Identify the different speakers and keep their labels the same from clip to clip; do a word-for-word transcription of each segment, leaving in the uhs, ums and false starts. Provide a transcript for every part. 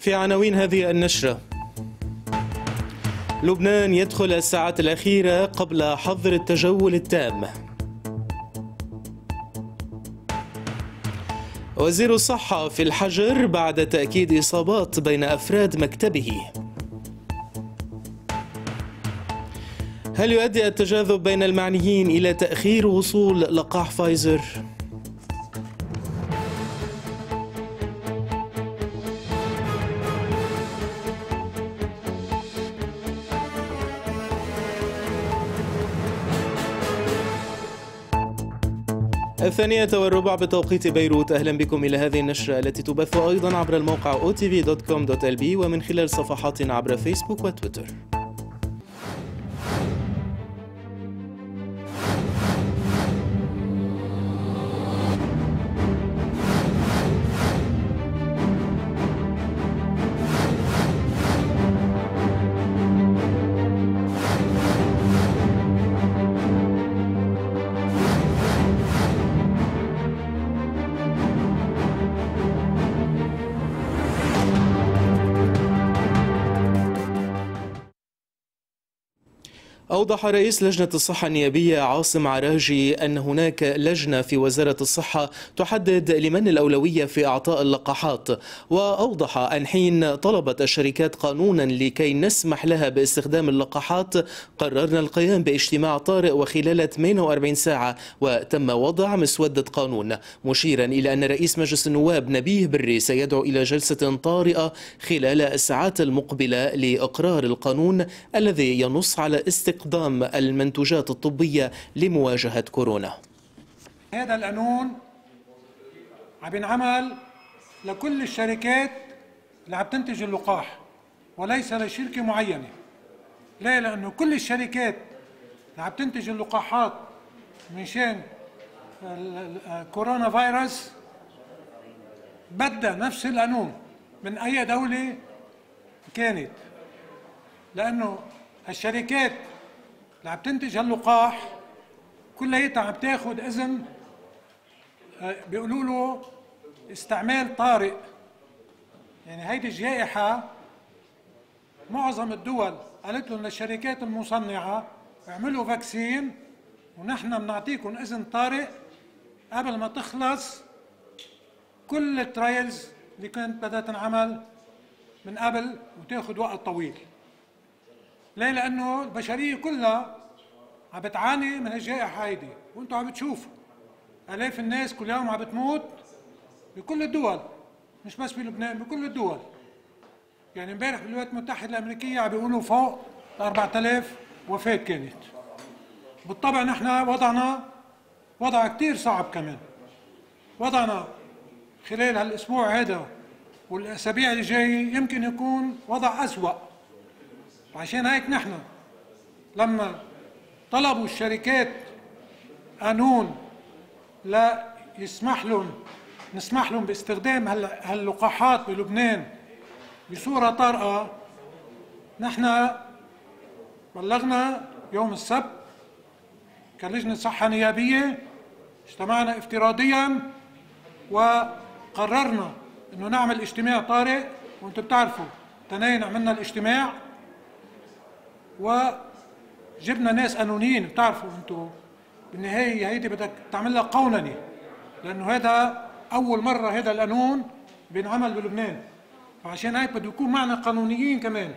Speaker 1: في عناوين هذه النشرة: لبنان يدخل الساعات الأخيرة قبل حظر التجول التام. وزير الصحة في الحجر بعد تأكيد إصابات بين أفراد مكتبه. هل يؤدي التجاذب بين المعنيين إلى تأخير وصول لقاح فايزر؟ الثانية والربع بتوقيت بيروت. أهلا بكم إلى هذه النشرة التي تبث أيضا عبر الموقع أو تي في دوت كوم دوت إل بي ومن خلال صفحاتنا عبر فيسبوك وتويتر. أوضح رئيس لجنة الصحة النيابية عاصم عراجي أن هناك لجنة في وزارة الصحة تحدد لمن الأولوية في إعطاء اللقاحات. وأوضح أن حين طلبت الشركات قانونا لكي نسمح لها باستخدام اللقاحات قررنا القيام باجتماع طارئ وخلال ثمانية وأربعين ساعة وتم وضع مسودة قانون، مشيرا إلى أن رئيس مجلس النواب نبيه بري سيدعو إلى جلسة طارئة خلال الساعات المقبلة لإقرار القانون الذي ينص على استقدام استخدام المنتوجات الطبية لمواجهة كورونا.
Speaker 2: هذا القانون عم بينعمل لكل الشركات اللي عم تنتج اللقاح وليس لشركة معينة. ليه؟ لأنه كل الشركات اللي عم تنتج اللقاحات مشان كورونا فيروس بدها نفس القانون من أي دولة كانت، لأنه الشركات اللي عم تنتج هاللقاح كلها عم تاخذ اذن بيقولوا له استعمال طارئ. يعني هيدي الجائحه معظم الدول قالت لهم للشركات المصنعه اعملوا فاكسين ونحن بنعطيكم اذن طارئ قبل ما تخلص كل الترايلز اللي كانت بدها تنعمل من قبل وتاخذ وقت طويل. ليه؟ لأنه البشرية كلها عم بتعاني من الجائحة هيدي، وانتم عم بتشوفوا آلاف الناس كل يوم عم بتموت بكل الدول، مش بس بلبنان، بكل الدول. يعني امبارح بالولايات المتحدة الأمريكية عم بيقولوا فوق أربعة آلاف وفاة كانت. بالطبع نحن وضعنا وضع كتير صعب كمان. وضعنا خلال هالأسبوع هذا والأسابيع اللي جاية يمكن يكون وضع أسوأ. وعشان هيك نحن لما طلبوا الشركات قانون لا يسمح لهم نسمح لهم باستخدام هاللقاحات بلبنان بصورة طارئة، نحن بلغنا يوم السبت كلجنة صحة نيابية، اجتمعنا افتراضيا وقررنا انه نعمل اجتماع طارئ. وانتم بتعرفوا تنين عملنا الاجتماع وجبنا ناس قانونيين. بتعرفوا انتم بالنهايه هيدي بدك تعملها قونني، لانه هذا اول مره هذا القانون بينعمل بلبنان، فعشان هيك بده يكون معنا قانونيين كمان.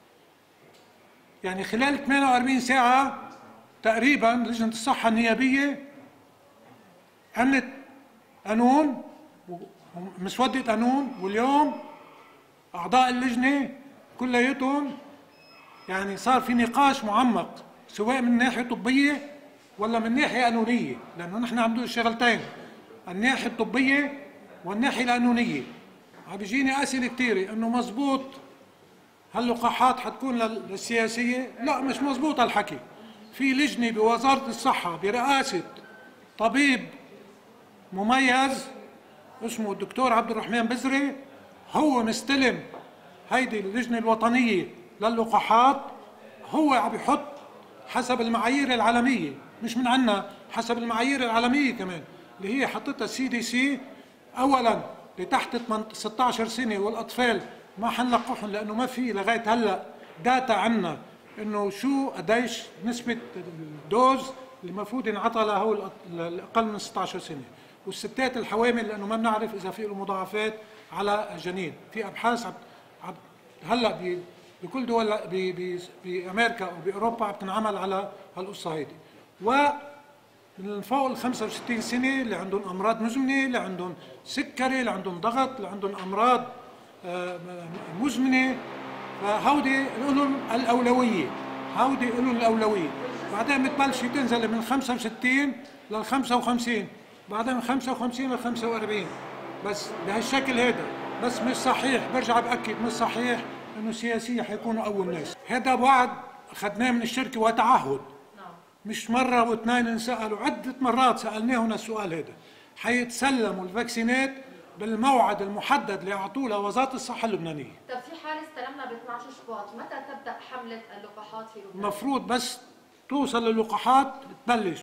Speaker 2: يعني خلال ثمانية وأربعين ساعه تقريبا لجنه الصحه النيابيه عملت قانون ومسوده قانون، واليوم اعضاء اللجنه كلياتهم يعني صار في نقاش معمق سواء من ناحيه طبيه ولا من ناحيه قانونيه، لانه نحن عم ندور الشغلتين، الناحيه الطبيه والناحيه القانونيه. عم بيجيني اسئله كثيره انه مزبوط هاللقاحات حتكون للسياسيه؟ لا، مش مزبوط الحكي. في لجنه بوزاره الصحه برئاسه طبيب مميز اسمه الدكتور عبد الرحمن بزري، هو مستلم هيدي اللجنه الوطنيه للقاحات، هو عم يحط حسب المعايير العالميه، مش من عنا، حسب المعايير العالميه كمان اللي هي حطتها السي دي سي، اولا لتحت ستة عشر سنه والاطفال ما حنلقحهم لانه ما في لغايه هلا داتا عنا انه شو قديش نسبه الدوز اللي المفروض ينعطى لهول الاقل من ستة عشر سنه، والستات الحوامل لانه ما بنعرف اذا في له مضاعفات على الجنين. في ابحاث عب هلا بكل دول بامريكا وباوروبا عم تنعمل على هالقصه هيدي. و من فوق ال خمسة وستين سنه اللي عندهم امراض مزمنه، اللي عندهم سكري، اللي عندهم ضغط، اللي عندهم امراض مزمنه، فهودي لهم الاولويه، هودي لهم الاولويه. بعدين بتبلشي تنزل من خمسة وستين لل خمسة وخمسين، بعدين من خمسة وخمسين لل خمسة وأربعين، بس بهالشكل هذا. بس مش صحيح، برجع باكد مش صحيح انه السياسيه حيكونوا اول ناس. هذا وعد اخذناه من الشركه وتعهد، مش مره واثنين انسالوا، عده مرات سالناهم السؤال هذا. حيتسلموا الفاكسينات بالموعد المحدد اللي اعطوه لوزاره الصحه اللبنانيه.
Speaker 3: طب في حال استلمنا ب اثنعش شباط، متى تبدا حمله اللقاحات في لبنان؟
Speaker 2: المفروض بس توصل اللقاحات تبلش.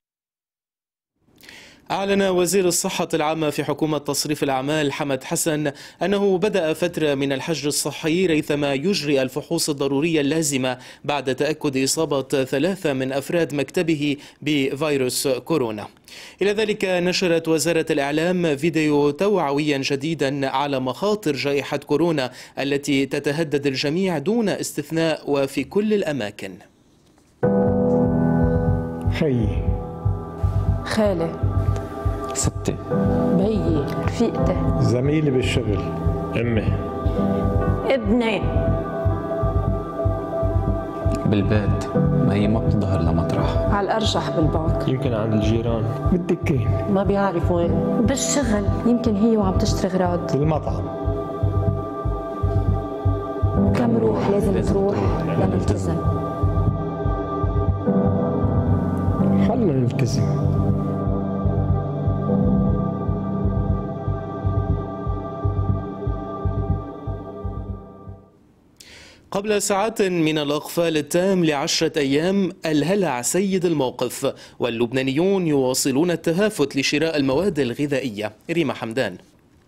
Speaker 1: أعلن وزير الصحة العامة في حكومة تصريف الأعمال حمد حسن أنه بدأ فترة من الحجر الصحي ريثما يجري الفحوص الضرورية اللازمة بعد تأكد إصابة ثلاثة من أفراد مكتبه بفيروس كورونا. إلى ذلك نشرت وزارة الإعلام فيديو توعويا جديدا على مخاطر جائحة كورونا التي تتهدد الجميع دون استثناء وفي كل الأماكن.
Speaker 4: خيي،
Speaker 5: خالي،
Speaker 4: ستي،
Speaker 5: بيي، رفيقتي،
Speaker 4: زميلي بالشغل، امي،
Speaker 5: ابني،
Speaker 6: بالبيت ما هي ما بتظهر لمطرح،
Speaker 5: على الارجح بالبنك،
Speaker 4: يمكن عند الجيران، بالدكين،
Speaker 5: ما بيعرف وين، بالشغل، يمكن هي وعم تشتري اغراض،
Speaker 4: بالمطعم.
Speaker 5: كم روح لازم تروح لنلتزم.
Speaker 4: خلنا نلتزم.
Speaker 1: قبل ساعات من الإقفال التام لعشرة أيام الهلع سيد الموقف، واللبنانيون يواصلون التهافت لشراء المواد الغذائية. ريما حمدان.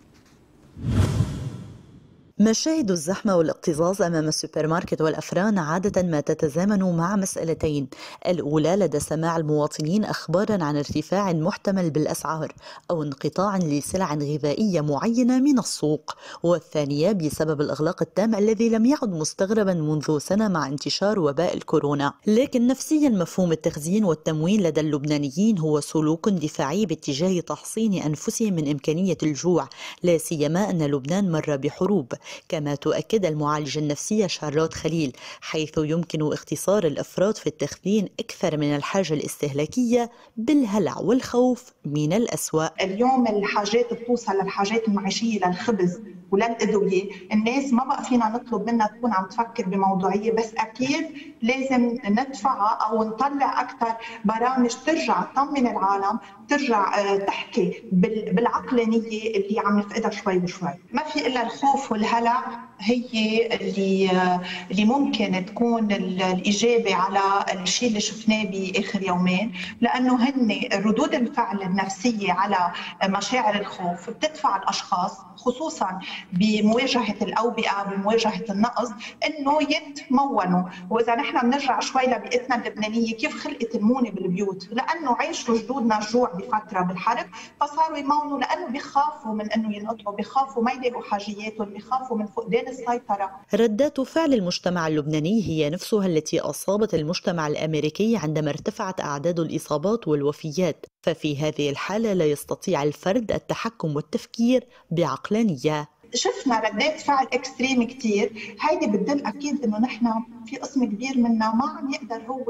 Speaker 7: مشاهد الزحمة والاكتظاظ أمام السوبر ماركت والأفران عادة ما تتزامن مع مسألتين: الأولى لدى سماع المواطنين أخبارا عن ارتفاع محتمل بالأسعار أو انقطاع لسلع غذائية معينة من السوق، والثانية بسبب الإغلاق التام الذي لم يعد مستغربا منذ سنة مع انتشار وباء الكورونا. لكن نفسيا مفهوم التخزين والتموين لدى اللبنانيين هو سلوك دفاعي باتجاه تحصين أنفسهم من إمكانية الجوع، لا سيما أن لبنان مر بحروب، كما تؤكد المعالجة النفسية شارلوت خليل، حيث يمكن اختصار الأفراد في التخزين أكثر من الحاجة الاستهلاكية بالهلع والخوف من الأسوأ.
Speaker 8: اليوم الحاجات بتوصل للحاجات المعيشية، للخبز وللأدوية، الناس ما بقى فينا نطلب منها تكون عم تفكر بموضوعية، بس أكيد لازم ندفعها أو نطلع أكثر برامج ترجع تطمن العالم، ترجع تحكي بالعقلانية اللي عم نفقدها شوي بشوي. ما في إلا الخوف والهلع هي اللي اللي ممكن تكون الإجابة على الشيء اللي شفناه بآخر يومين، لأنه هن ردود الفعل النفسية على مشاعر الخوف بتدفع الأشخاص خصوصا بمواجهة الأوبئة، بمواجهة النقص، إنه يتمونوا. وإذا نحن بنرجع شوي لبيئتنا اللبنانية كيف خلقت المونة بالبيوت، لأنه عيشوا جدودنا الجوع بفترة بالحرب فصاروا يمونوا، لأنه بيخافوا من إنه ينقطعوا، بيخافوا ما يلاقوا حاجياتهم، بيخافوا من فقدان السيطرة.
Speaker 7: ردات فعل المجتمع اللبناني هي نفسها التي أصابت المجتمع الأمريكي عندما ارتفعت أعداد الإصابات والوفيات، ففي هذه الحالة لا يستطيع الفرد التحكم والتفكير بعقلانية.
Speaker 8: شفنا ردات فعل اكستريم كتير، هيدي بتدل اكيد انه نحن في قسم كبير منا ما عم يقدر هو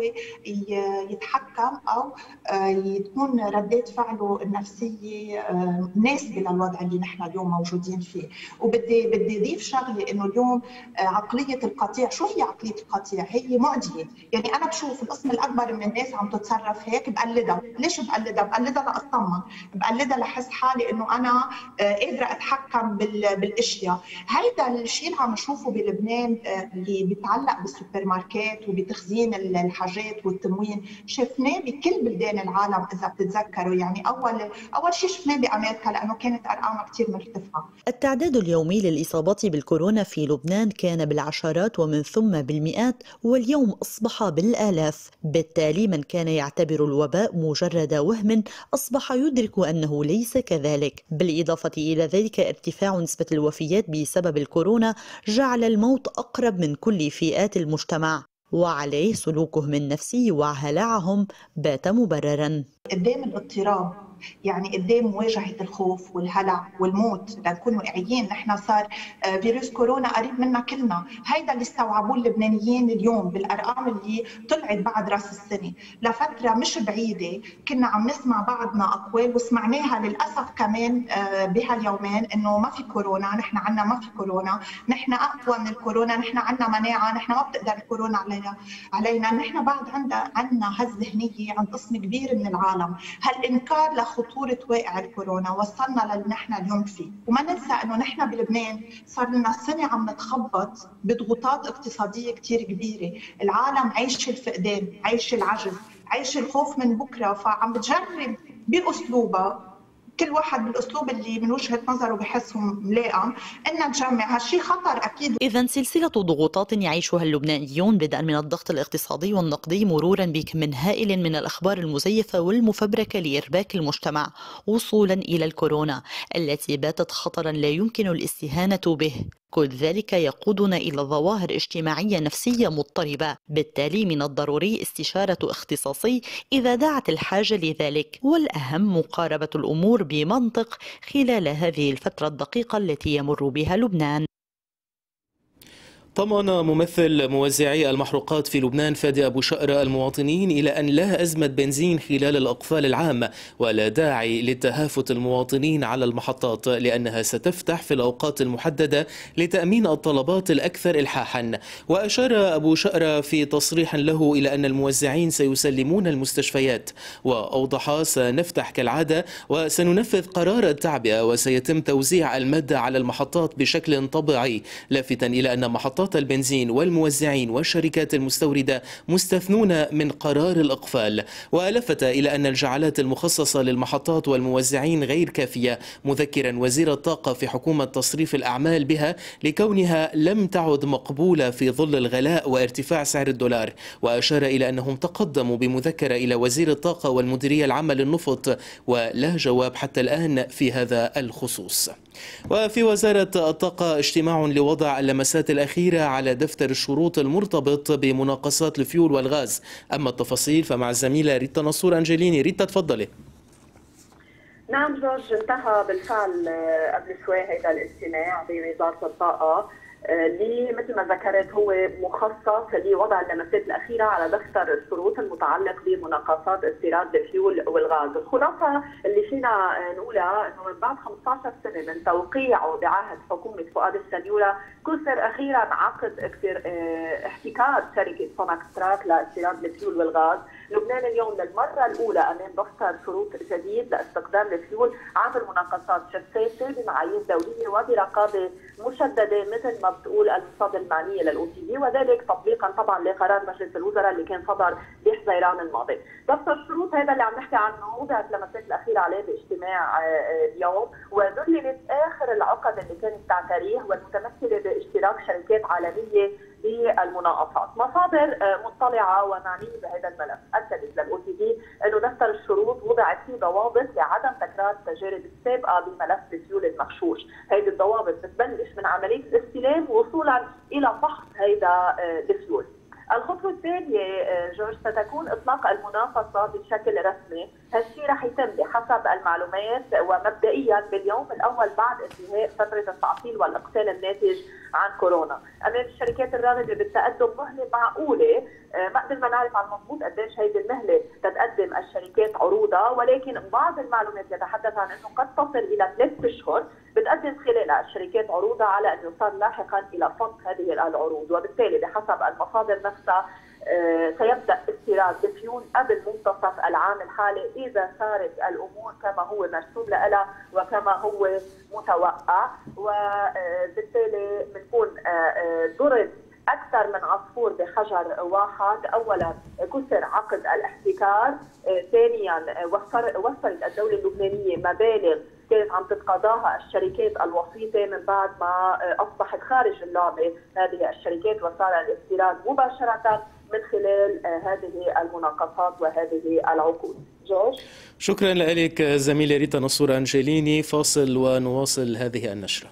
Speaker 8: يتحكم او تكون ردات فعله النفسيه مناسبه للوضع اللي نحن اليوم موجودين فيه. وبدي بدي اضيف شغله، انه اليوم عقليه القطيع، شو هي عقليه القطيع؟ هي معديه، يعني انا بشوف القسم الاكبر من الناس عم تتصرف هيك بقلدها. ليش بقلدها؟ بقلدها لاطمن، بقلدها لحس حالي انه انا قادره اتحكم بال الاشياء. هيدا الشيء اللي عم نشوفه بلبنان اللي بيتعلق بالسوق السوبر ماركت وبتخزين الحاجات والتموين، شفناه بكل بلدان العالم اذا بتتذكروا. يعني اول اول شيء شفناه بامريكا لانه كانت ارقامها كثير مرتفعه.
Speaker 7: التعداد اليومي للاصابات بالكورونا في لبنان كان بالعشرات ومن ثم بالمئات، واليوم اصبح بالالاف. بالتالي من كان يعتبر الوباء مجرد وهم اصبح يدرك انه ليس كذلك. بالاضافه الى ذلك ارتفاع نسبه الوفيات بسبب الكورونا جعل الموت اقرب من كل فئات المجتمع، وعليه سلوكهم النفسي وهلعهم بات مبررا.
Speaker 8: قدام الاضطراب، يعني قدام مواجهة الخوف والهلع والموت، لنكون واقعيين، نحن صار فيروس كورونا قريب منا كلنا. هيدا اللي استوعبوه اللبنانيين اليوم بالأرقام اللي طلعت بعد رأس السنة. لفترة مش بعيدة كنا عم نسمع بعضنا أقوال وسمعناها للأسف كمان بهاليومين إنه ما في كورونا، نحن عنا ما في كورونا، نحن أقوى من الكورونا، نحن عنا مناعة، نحن ما بتقدر الكورونا علينا علينا نحن بعد عنا عنا هالذهنية عند قسم كبير من العالم. هالإنكار خطورة واقع الكورونا وصلنا للي نحن اليوم فيه. وما ننسى انه نحن بلبنان صار لنا سنة عم نتخبط بضغوطات اقتصادية كتير كبيرة، العالم عايش الفقدان، عايش العجز، عايش الخوف من بكرة، فعم بتجرب بأسلوبها كل واحد بالاسلوب اللي من وجهه نظره بحسه ملائم ان نجمع. هالشيء خطر اكيد.
Speaker 7: اذا سلسله ضغوطات يعيشها اللبنانيون بدءا من الضغط الاقتصادي والنقدي مرورا بكم هائل من الاخبار المزيفه والمفبركه لارباك المجتمع، وصولا الى الكورونا التي باتت خطرا لا يمكن الاستهانه به. كل ذلك يقودنا إلى ظواهر اجتماعية نفسية مضطربة. بالتالي من الضروري استشارة اختصاصي إذا دعت الحاجة لذلك، والأهم مقاربة الأمور بمنطق خلال هذه الفترة الدقيقة التي يمر بها لبنان.
Speaker 1: طمأن ممثل موزعي المحروقات في لبنان فادي أبو شقرة المواطنين إلى أن لا أزمة بنزين خلال الأقفال العامة، ولا داعي لتهافت المواطنين على المحطات لأنها ستفتح في الأوقات المحددة لتأمين الطلبات الأكثر إلحاحا. وأشار أبو شقرة في تصريح له إلى أن الموزعين سيسلمون المستشفيات، وأوضح: سنفتح كالعادة وسننفذ قرار التعبئة وسيتم توزيع المادة على المحطات بشكل طبيعي، لافتا إلى أن محطات البنزين والموزعين والشركات المستوردة مستثنون من قرار الإقفال. ولفت إلى أن الجعلات المخصصة للمحطات والموزعين غير كافية، مذكرا وزير الطاقة في حكومة تصريف الأعمال بها لكونها لم تعد مقبولة في ظل الغلاء وارتفاع سعر الدولار. وأشار إلى أنهم تقدموا بمذكرة إلى وزير الطاقة والمديرية العامة للنفط، ولا جواب حتى الآن في هذا الخصوص. وفي وزارة الطاقة اجتماع لوضع اللمسات الأخيرة على دفتر الشروط المرتبط بمناقصات الفيول والغاز. أما التفاصيل فمع الزميلة ريتا نصور أنجليني. ريتا تفضلي.
Speaker 9: نعم جورج، انتهى بالفعل قبل شوي هذا الاجتماع بوزارة الطاقة اللي مثل ما ذكرت هو مخصص لوضع اللمسات الأخيرة على دفتر الشروط المتعلق بمناقصات استيراد الفيول والغاز. الخلاصة اللي فينا نقولها انه من بعد خمسة عشر سنة من توقيعه بعهد حكومة فؤاد السنيورة كسر أخيرا عقد احتكار شركة سوناكستراك لاستيراد الفيول والغاز. لبنان اليوم للمرة الأولى أمام دفتر شروط جديد لاستخدام الفيول عبر مناقصات شفافة بمعايير دولية وبرقابة مشددة مثل ما بتقول المصادر المعنية للأو تي بي، وذلك تطبيقا طبعا لقرار مجلس الوزراء اللي كان صدر بحزيران الماضي. دفتر الشروط هذا اللي عم نحكي عنه وضعت اللمسات الأخيرة عليه باجتماع اليوم، وذللت آخر العقد اللي كانت تعتريه والمتمثلة باشتراك شركات عالمية بالمناقصات. مصادر مطلعه ومعنيه بهذا الملف اكدت للاو تي بي انه دفتر الشروط وضعت فيه ضوابط لعدم تكرار التجارب السابقه بملف الفيول المغشوش. هذه الضوابط بتبلش من عمليه الاستلام وصولا الى فحص هذا الفيول. الخطوة الثانية جورج ستكون إطلاق المناقصة بشكل رسمي. هالشيء رح يتم بحسب المعلومات ومبدئيا باليوم الأول بعد انتهاء فترة التعطيل والإقفال الناتج عن كورونا. أمام الشركات الراغبة بالتقدم مهلة معقولة، ما قدرنا نعرف عن مضبوط قديش هيدي المهلة تتقدم الشركات عروضها، ولكن بعض المعلومات يتحدث عن أنه قد تصل إلى ثلاث أشهر بتقدم خلالها الشركات عروضها على أن يصار لاحقا إلى فض هذه العروض. وبالتالي بحسب المصادر نفسها سيبدأ استيراد الفيول قبل منتصف العام الحالي إذا صارت الأمور كما هو مرسوم لها وكما هو متوقع. وبالتالي بنكون ضرب اكثر من عصفور بحجر واحد. اولا كسر عقد الاحتكار، ثانيا وفرت الدوله اللبنانيه مبالغ كانت عم تتقاضاها الشركات الوسيطه من بعد ما اصبحت خارج اللعبه هذه الشركات وصار الاستيراد مباشره من خلال هذه المناقصات وهذه العقود. جورج،
Speaker 1: شكرا لك زميلي ريتا نصور أنجليني. فاصل ونواصل هذه النشرة.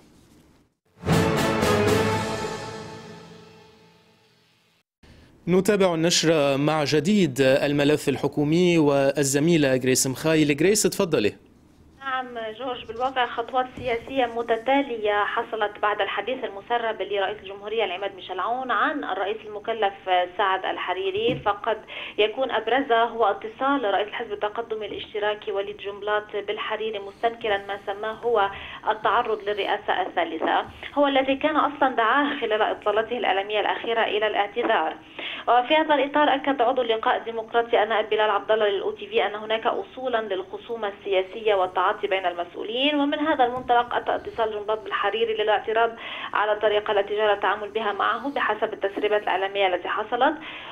Speaker 1: نتابع النشرة مع جديد الملف الحكومي والزميلة جريس مخايل. جريس تفضلي.
Speaker 10: نعم جورج، بالواقع خطوات سياسية متتالية حصلت بعد الحديث المسرب لرئيس الجمهورية العماد ميشيل عون عن الرئيس المكلف سعد الحريري، فقد يكون أبرزها هو اتصال رئيس الحزب التقدمي الاشتراكي وليد جنبلاط بالحريري مستنكرا ما سماه هو التعرض للرئاسة الثالثة، هو الذي كان أصلا دعاه خلال إطلالته الإعلامية الأخيرة إلى الاعتذار. وفي هذا الإطار أكد عضو اللقاء الديمقراطي النائب بلال عبد الله للأو تي في أن هناك أصولا للخصومة السياسية والتعاطي بين المسؤولين، ومن هذا المنطلق أتى اتصال جنبلاط بالحريري للاعتراض على الطريقة التي جرى التعامل بها معه بحسب التسريبات الإعلامية التي حصلت.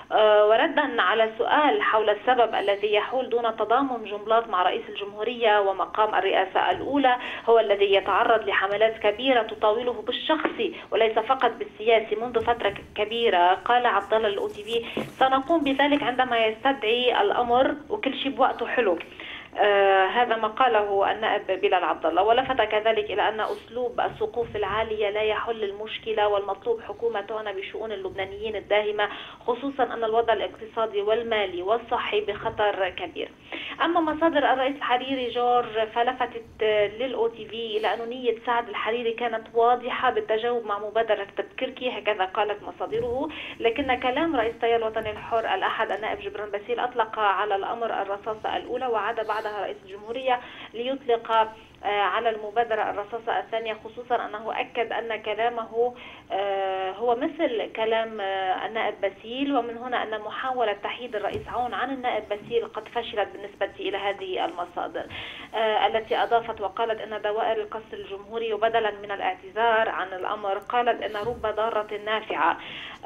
Speaker 10: وردا على سؤال حول السبب الذي يحول دون تضامن جنبلاط مع رئيس الجمهورية ومقام الرئاسة الأولى هو الذي يتعرض لحملات كبيرة تطاوله بالشخصي وليس فقط بالسياسي منذ فترة كبيرة، قال عبد الله للأو تي في: سنقوم بذلك عندما يستدعي الأمر وكل شيء بوقته حلو. آه هذا ما قاله النائب بلال عبد الله، ولفت كذلك إلى أن أسلوب السقوف العالية لا يحل المشكلة، والمطلوب حكومة تعنى بشؤون اللبنانيين الداهمة، خصوصا أن الوضع الاقتصادي والمالي والصحي بخطر كبير. أما مصادر الرئيس الحريري جورج فلفتت للأو تي في إلى أن نية سعد الحريري كانت واضحة بالتجاوب مع مبادرة تذكركي، هكذا قالت مصادره، لكن كلام رئيس التيار الوطني الحر الأحد النائب جبران باسيل أطلق على الأمر الرصاصة الأولى، وعاد بعد رئيس الجمهورية ليطلق على المبادرة الرصاصة الثانية، خصوصا أنه أكد أن كلامه هو مثل كلام النائب باسيل، ومن هنا أن محاولة تحييد الرئيس عون عن النائب باسيل قد فشلت بالنسبة إلى هذه المصادر التي أضافت وقالت أن دوائر القصر الجمهوري بدلا من الاعتذار عن الأمر قالت أن رب ضارة نافعة،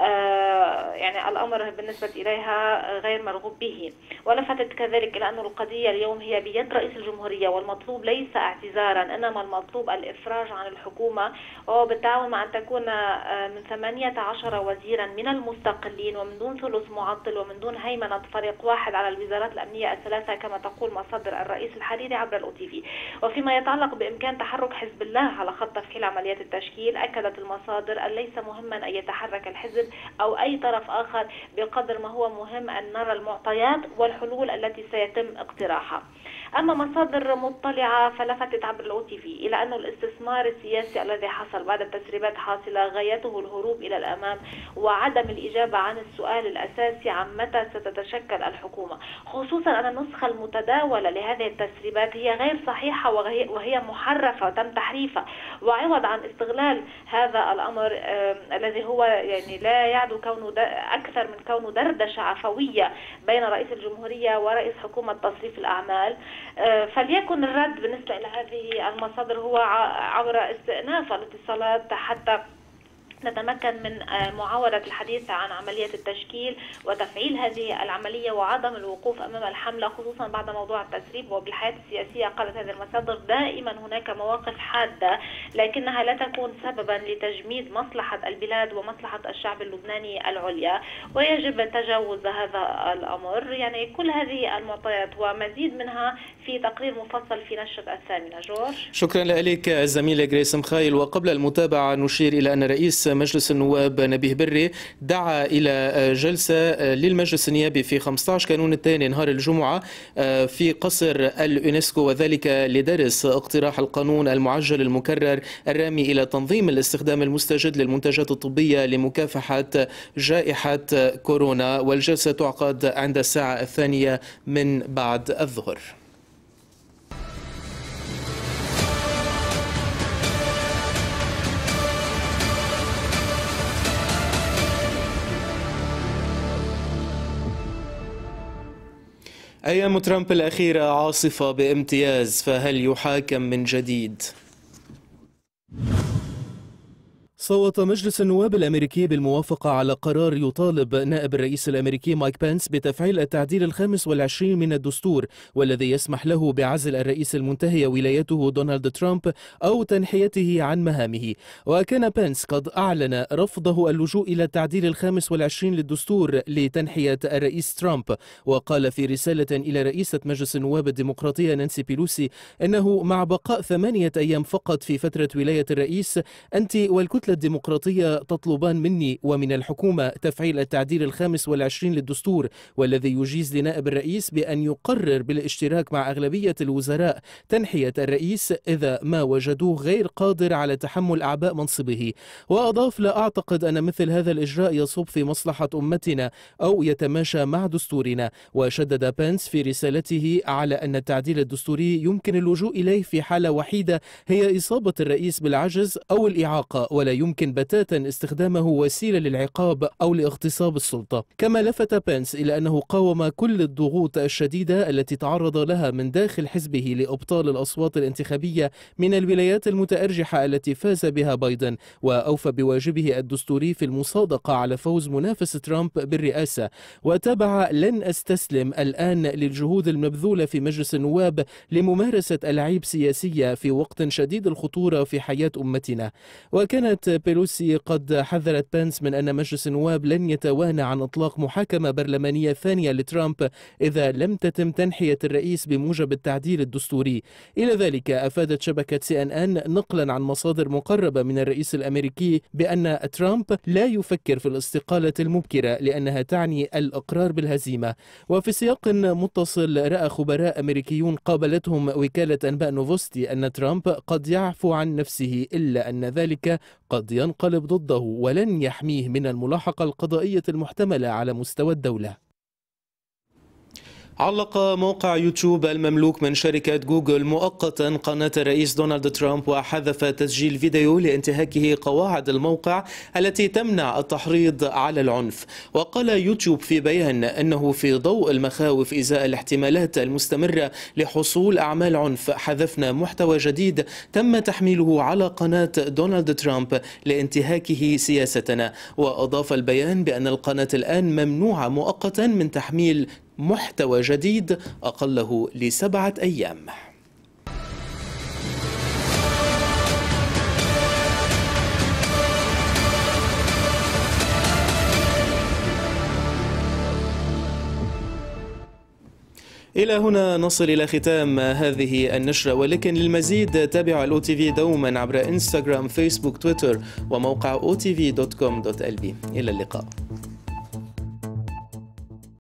Speaker 10: يعني الأمر بالنسبة إليها غير مرغوب به. ولفتت كذلك إلى أن القضية اليوم هي بيد رئيس الجمهورية، والمطلوب ليس اعتذارا إنما المطلوب الإفراج عن الحكومة، وهو بالتعاون مع أن تكون من ثمانية عشر وزيرا من المستقلين ومن دون ثلث معطل ومن دون هيمنة فريق واحد على الوزارات الأمنية الثلاثة كما تقول مصادر الرئيس الحريري عبر الأو تي في. وفيما يتعلق بإمكان تحرك حزب الله على خط تفعيل عمليات التشكيل، أكدت المصادر أن ليس مهما أن يتحرك الحزب أو أي طرف آخر بقدر ما هو مهم أن نرى المعطيات والحلول التي سيتم اقتراحها. أما مصادر مطلعة فلفتت عبر الأو تي في إلى أن الاستثمار السياسي الذي حصل بعد التسريبات حاصلة غايته الهروب إلى الأمام وعدم الإجابة عن السؤال الأساسي عن متى ستتشكل الحكومة، خصوصا أن النسخة المتداولة لهذه التسريبات هي غير صحيحة وهي, وهي محرفة وتم تحريفها، وعوض عن استغلال هذا الأمر آه الذي هو يعني لا يعدو كونه أكثر من كونه دردشة عفوية بين رئيس الجمهورية ورئيس حكومة تصريف الأعمال، فليكن الرد بالنسبة إلى هذه المصادر هو عبر استئناف الاتصالات حتى نتمكن من معاودة الحديث عن عملية التشكيل وتفعيل هذه العملية وعدم الوقوف أمام الحملة، خصوصا بعد موضوع التسريب. وبالحياة السياسية قالت هذه المصادر دائما هناك مواقف حادة لكنها لا تكون سببا لتجميد مصلحة البلاد ومصلحة الشعب اللبناني العليا، ويجب تجاوز هذا الأمر. يعني كل هذه المعطيات ومزيد منها في تقرير مفصل في نشرة الثامنة. جورج،
Speaker 1: شكرا لك الزميلة جريس مخايل. وقبل المتابعة نشير إلى أن رئيس مجلس النواب نبيه بري دعا إلى جلسة للمجلس النيابي في خمسة عشر كانون الثاني نهار الجمعة في قصر اليونسكو، وذلك لدرس اقتراح القانون المعجل المكرر الرامي إلى تنظيم الاستخدام المستجد للمنتجات الطبية لمكافحة جائحة كورونا. والجلسة تعقد عند الساعة الثانية من بعد الظهر. أيام ترامب الأخيرة عاصفة بامتياز، فهل يحاكم من جديد؟ صوت مجلس النواب الأمريكي بالموافقة على قرار يطالب نائب الرئيس الأمريكي مايك بنس بتفعيل التعديل الخامس والعشرين من الدستور، والذي يسمح له بعزل الرئيس المنتهي ولايته دونالد ترامب أو تنحيته عن مهامه. وكان بنس قد أعلن رفضه اللجوء إلى التعديل الخامس والعشرين للدستور لتنحية الرئيس ترامب، وقال في رسالة إلى رئيسة مجلس النواب الديمقراطية نانسي بيلوسي أنه مع بقاء ثمانية أيام فقط في فترة ولاية الرئيس، أنت والكتلة الديمقراطية تطلبان مني ومن الحكومة تفعيل التعديل الخامس والعشرين للدستور، والذي يجيز لنائب الرئيس بأن يقرر بالاشتراك مع أغلبية الوزراء تنحية الرئيس إذا ما وجدوه غير قادر على تحمل أعباء منصبه. وأضاف: لا أعتقد أن مثل هذا الإجراء يصب في مصلحة أمتنا أو يتماشى مع دستورنا. وشدد بنس في رسالته على أن التعديل الدستوري يمكن اللجوء إليه في حالة وحيدة هي إصابة الرئيس بالعجز أو الإعاقة، ولا يمكن بتاتا استخدامه وسيلة للعقاب أو لاغتصاب السلطة. كما لفت بنس إلى أنه قاوم كل الضغوط الشديدة التي تعرض لها من داخل حزبه لإبطال الأصوات الانتخابية من الولايات المتأرجحة التي فاز بها بايدن، وأوفى بواجبه الدستوري في المصادقة على فوز منافس ترامب بالرئاسة. وتابع: لن أستسلم الآن للجهود المبذولة في مجلس النواب لممارسة ألعاب سياسية في وقت شديد الخطورة في حياة أمتنا. وكانت بيلوسي قد حذرت بنس من أن مجلس النواب لن يتوانى عن إطلاق محاكمة برلمانية ثانية لترامب إذا لم تتم تنحية الرئيس بموجب التعديل الدستوري. إلى ذلك أفادت شبكة سي إن إن نقلا عن مصادر مقربة من الرئيس الأمريكي بأن ترامب لا يفكر في الاستقالة المبكرة لأنها تعني الإقرار بالهزيمة. وفي سياق متصل، رأى خبراء أمريكيون قابلتهم وكالة أنباء نوفوستي أن ترامب قد يعفو عن نفسه، إلا أن ذلك قد ينقلب ضده ولن يحميه من الملاحقة القضائية المحتملة على مستوى الدولة. علق موقع يوتيوب المملوك من شركة جوجل مؤقتا قناة الرئيس دونالد ترامب، وحذف تسجيل فيديو لانتهاكه قواعد الموقع التي تمنع التحريض على العنف. وقال يوتيوب في بيان أنه في ضوء المخاوف إزاء الاحتمالات المستمرة لحصول أعمال عنف، حذفنا محتوى جديد تم تحميله على قناة دونالد ترامب لانتهاكه سياستنا. وأضاف البيان بأن القناة الآن ممنوعة مؤقتا من تحميل محتوى جديد أقله لسبعة أيام. إلى هنا نصل إلى ختام هذه النشرة، ولكن للمزيد تابعوا الأو تي في دوما عبر إنستغرام، فيسبوك، تويتر وموقع أو تي في دوت كوم دوت إل بي. إلى اللقاء.